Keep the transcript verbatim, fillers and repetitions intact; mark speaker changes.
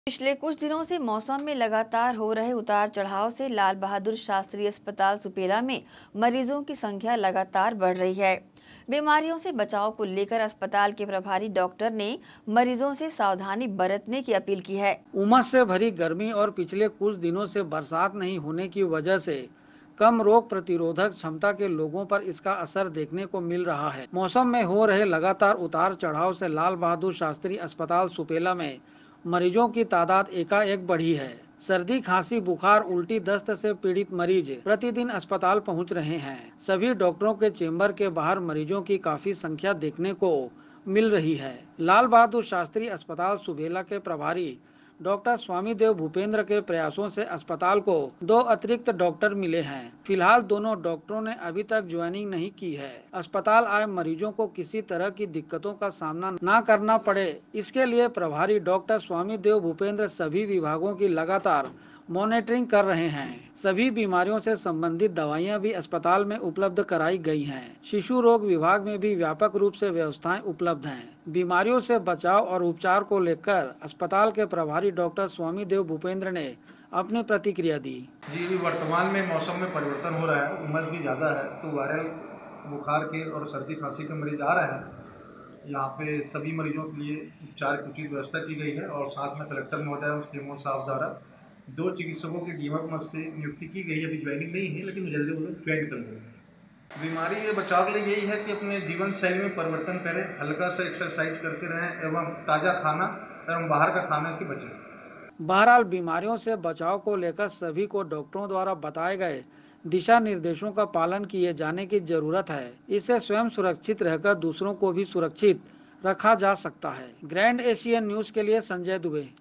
Speaker 1: पिछले कुछ दिनों से मौसम में लगातार हो रहे उतार चढ़ाव से लाल बहादुर शास्त्री अस्पताल सुपेला में मरीजों की संख्या लगातार बढ़ रही है। बीमारियों से बचाव को लेकर अस्पताल के प्रभारी डॉक्टर ने मरीजों से सावधानी बरतने की अपील की है।
Speaker 2: उमस से भरी गर्मी और पिछले कुछ दिनों से बरसात नहीं होने की वजह से कम रोग प्रतिरोधक क्षमता के लोगों पर इसका असर देखने को मिल रहा है। मौसम में हो रहे लगातार उतार चढ़ाव से लाल बहादुर शास्त्री अस्पताल सुपेला में मरीजों की तादाद एकाएक बढ़ी है। सर्दी, खांसी, बुखार, उल्टी, दस्त से पीड़ित मरीज प्रतिदिन अस्पताल पहुंच रहे हैं। सभी डॉक्टरों के चेंबर के बाहर मरीजों की काफी संख्या देखने को मिल रही है। लाल बहादुर शास्त्री अस्पताल सुबेला के प्रभारी डॉक्टर स्वामी देव भूपेंद्र के प्रयासों से अस्पताल को दो अतिरिक्त डॉक्टर मिले हैं। फिलहाल दोनों डॉक्टरों ने अभी तक ज्वाइनिंग नहीं की है। अस्पताल आए मरीजों को किसी तरह की दिक्कतों का सामना न करना पड़े, इसके लिए प्रभारी डॉक्टर स्वामी देव भूपेंद्र सभी विभागों की लगातार मॉनिटरिंग कर रहे हैं। सभी बीमारियों से संबंधित दवाइयां भी अस्पताल में उपलब्ध कराई गई हैं। शिशु रोग विभाग में भी व्यापक रूप से व्यवस्थाएं उपलब्ध हैं। बीमारियों से बचाव और उपचार को लेकर अस्पताल के प्रभारी डॉक्टर स्वामी देव भूपेंद्र ने अपनी प्रतिक्रिया दी।
Speaker 3: जी जी वर्तमान में मौसम में परिवर्तन हो रहा है, उमस भी ज़्यादा है, तो वायरल बुखार के और सर्दी खांसी के मरीज आ रहे हैं। यहाँ पे सभी मरीजों के लिए उपचार की उचित व्यवस्था की गई है और साथ में कलेक्टर महोदय और सीएमओ साहब द्वारा दो चिकित्सकों की डीमक मत से नियुक्ति की गई है। अभी ज्वाइनिंग नहीं है, लेकिन जल्दी वो लोग ज्वाइन कर लेंगे। बीमारी के बचाव के लिए यही है कि अपने जीवन शैली में परिवर्तन करें, हल्का सा एक्सरसाइज करते रहें एवं ताज़ा खाना एवं बाहर का खाने से बचें।
Speaker 2: बहरहाल बीमारियों से बचाव को लेकर सभी को डॉक्टरों द्वारा बताए गए दिशा निर्देशों का पालन किए जाने की जरूरत है। इससे स्वयं सुरक्षित रहकर दूसरों को भी सुरक्षित रखा जा सकता है। ग्रैंड एशियन न्यूज के लिए संजय दुबे।